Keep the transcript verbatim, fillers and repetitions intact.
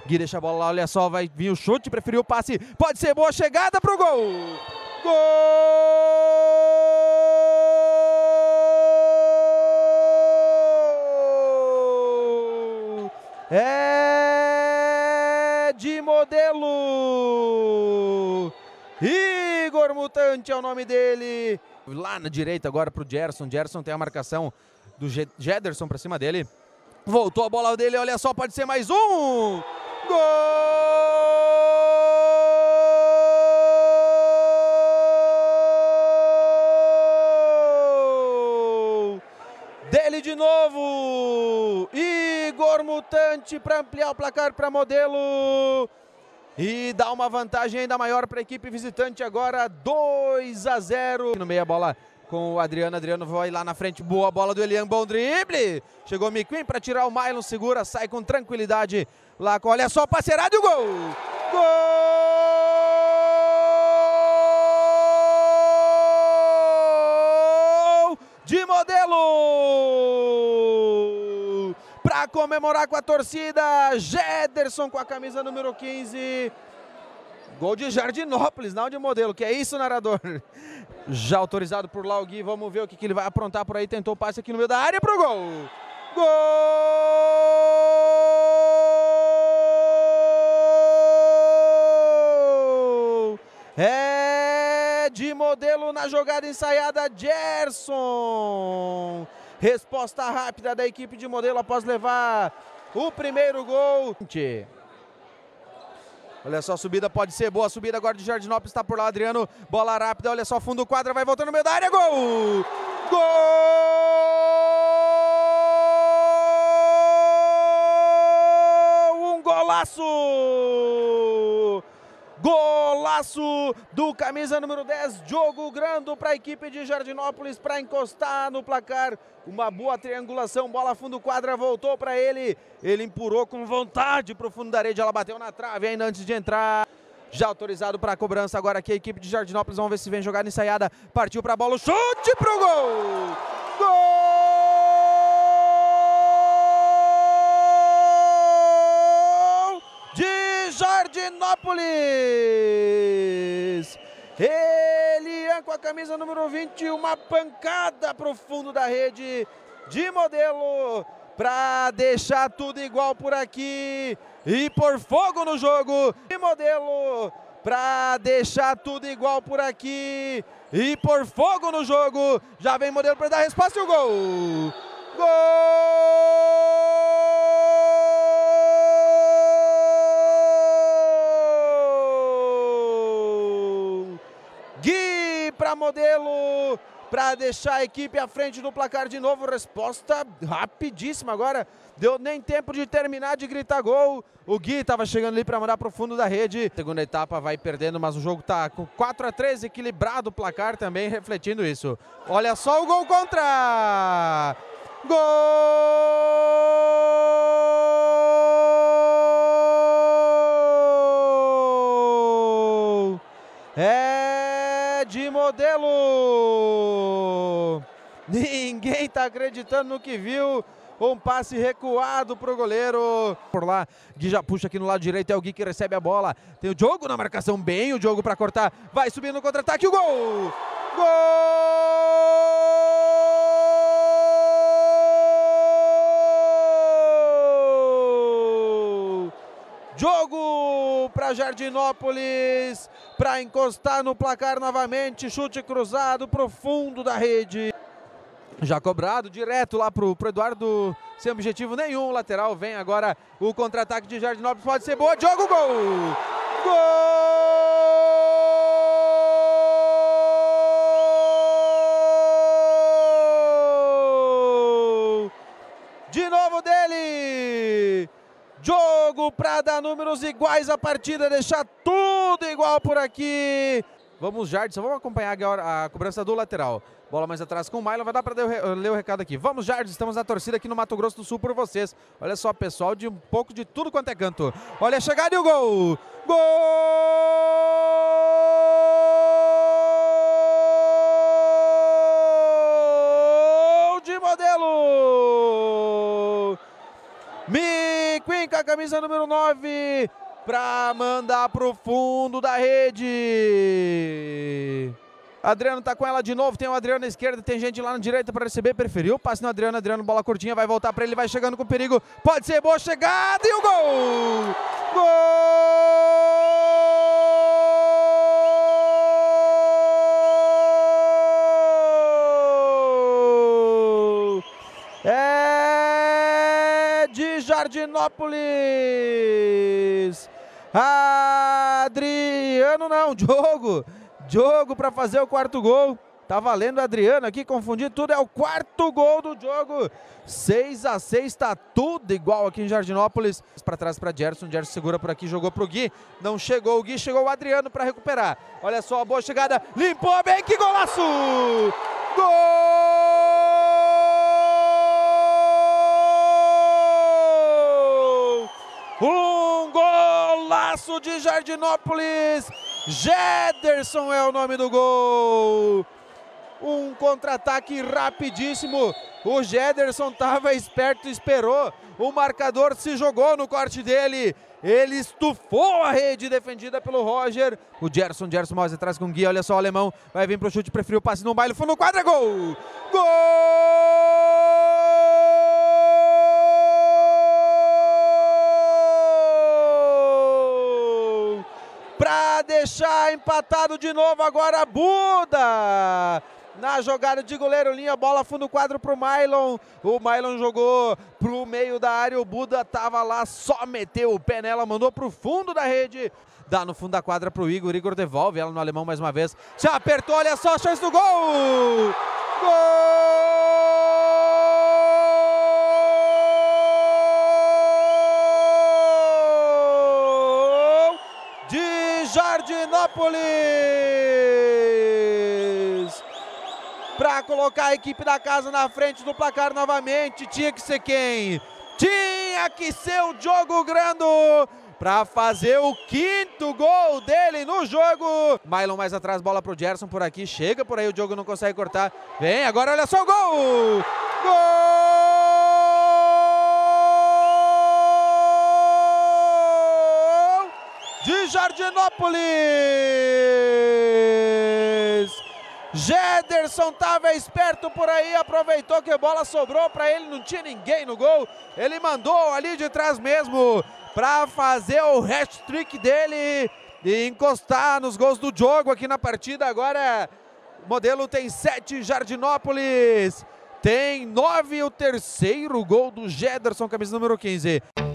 Gui deixa a bola lá, olha só, vai vir o chute, preferiu o passe, pode ser boa chegada pro gol! Gol! É de Modelo! Igor Mutante é o nome dele. Lá na direita agora pro Gerson. Gerson tem a marcação do Gederson pra cima dele. Voltou a bola dele, olha só, pode ser mais um! Gol! Dele de novo! Igor Mutante para ampliar o placar para Modelo. E dá uma vantagem ainda maior para a equipe visitante agora, dois a zero. No meio a bola com o Adriano, Adriano vai lá na frente, boa bola do Elian, bom drible. Chegou o McQueen para tirar o Mylon, segura, sai com tranquilidade lá com, olha só, parceirado e o gol! Gol de Modelo! Para comemorar com a torcida, Gederson com a camisa número quinze. Gol de Jardinópolis, não de Modelo. Que é isso, narrador? Já autorizado por lá o Gui. Vamos ver o que, que ele vai aprontar por aí. Tentou o passe aqui no meio da área pro gol. Gol! É de Modelo na jogada ensaiada, Gerson. Resposta rápida da equipe de Modelo após levar o primeiro gol. Olha só, a subida pode ser boa. A subida agora de Jardinópolis, está por lá, Adriano. Bola rápida, olha só, fundo quadra, vai voltando no meio da área. Gol! Gol! Um golaço! Golaço do camisa número dez, Diogo Grando para a equipe de Jardinópolis para encostar no placar. Uma boa triangulação, bola fundo quadra, voltou para ele. Ele empurrou com vontade para o fundo da rede, ela bateu na trave ainda antes de entrar. Já autorizado para a cobrança agora aqui a equipe de Jardinópolis. Vamos ver se vem jogada ensaiada. Partiu para a bola, o chute pro gol! Gol de Jardinópolis! Elian com a camisa número vinte, uma pancada para o fundo da rede de Modelo para deixar tudo igual por aqui e pôr fogo no jogo. De Modelo para deixar tudo igual por aqui e pôr fogo no jogo. Já vem Modelo para dar a resposta e o gol. Gol! Gui para Modelo, para deixar a equipe à frente do placar de novo. Resposta rapidíssima agora. Deu nem tempo de terminar de gritar gol. O Gui estava chegando ali para mandar para o fundo da rede. Segunda etapa vai perdendo, mas o jogo está com quatro a três, equilibrado o placar também, refletindo isso. Olha só o gol contra! Gol! É de Modelo! Ninguém está acreditando no que viu. Um passe recuado para o goleiro. Por lá, Gui já puxa aqui no lado direito. É o Gui que recebe a bola. Tem o Diogo na marcação, bem o Diogo para cortar. Vai subindo no contra-ataque. O gol! Gol! Diogo para Jardinópolis. Para encostar no placar novamente. Chute cruzado para o fundo da rede. Já cobrado, direto lá pro, pro Eduardo, sem objetivo nenhum, lateral, vem agora o contra-ataque de Jardinópolis, pode ser boa, Diogo, gol! Gol! De novo dele! Diogo para dar números iguais à partida, deixar tudo igual por aqui. Vamos, Jardson, vamos acompanhar agora a cobrança do lateral. Bola mais atrás com o Mylon, vai dar para ler o recado aqui. Vamos, Jardson, estamos na torcida aqui no Mato Grosso do Sul por vocês. Olha só, pessoal, de um pouco de tudo quanto é canto. Olha a chegada e o gol! Gol de Modelo! McQueen vem com a camisa número nove para mandar pro fundo da rede. Adriano tá com ela de novo, tem o Adriano na esquerda, tem gente lá na direita para receber, preferiu, passe no Adriano, Adriano, bola curtinha, vai voltar para ele, vai chegando com perigo, pode ser, boa chegada e o gol! Gol! É de Jardinópolis! Adriano não, Diogo! Diogo para fazer o quarto gol. Tá valendo o Adriano aqui, confundi tudo. É o quarto gol do jogo. seis a seis, tá tudo igual aqui em Jardinópolis. Para trás para Gerson. Gerson segura por aqui, jogou pro Gui. Não chegou o Gui, chegou o Adriano para recuperar. Olha só a boa chegada. Limpou bem, que golaço! Gol! Um golaço de Jardinópolis. Jederson é o nome do gol. Um contra-ataque rapidíssimo. O Jederson estava esperto, esperou. O marcador se jogou no corte dele. Ele estufou a rede defendida pelo Roger. O Gerson, Gerson mais atrás com o Gui. Olha só o alemão. Vai vir pro chute, preferiu o passe no baile. Fundo no quadro, gol! Gol! Para deixar empatado de novo agora Buda. Na jogada de goleiro, linha, bola fundo quadro pro Mylon. O Mylon jogou pro meio da área, o Buda tava lá, só meteu o pé nela, mandou pro fundo da rede. Dá no fundo da quadra pro Igor, Igor devolve ela no alemão mais uma vez. Se apertou, olha só a chance do gol! Gol! De Jardinópolis! Para colocar a equipe da casa na frente do placar novamente, tinha que ser quem? Tinha que ser o Diogo Grando para fazer o quinto gol dele no jogo. Mylon mais atrás, bola pro Gerson por aqui, chega por aí, o Diogo não consegue cortar. Vem, agora olha só o gol! Gol! De Jardinópolis! Jederson estava esperto por aí, aproveitou que a bola sobrou para ele, não tinha ninguém no gol. Ele mandou ali de trás mesmo para fazer o hat-trick dele e encostar nos gols do jogo aqui na partida. Agora o Modelo tem sete, Jardinópolis tem nove, o terceiro gol do Jederson, camisa número quinze.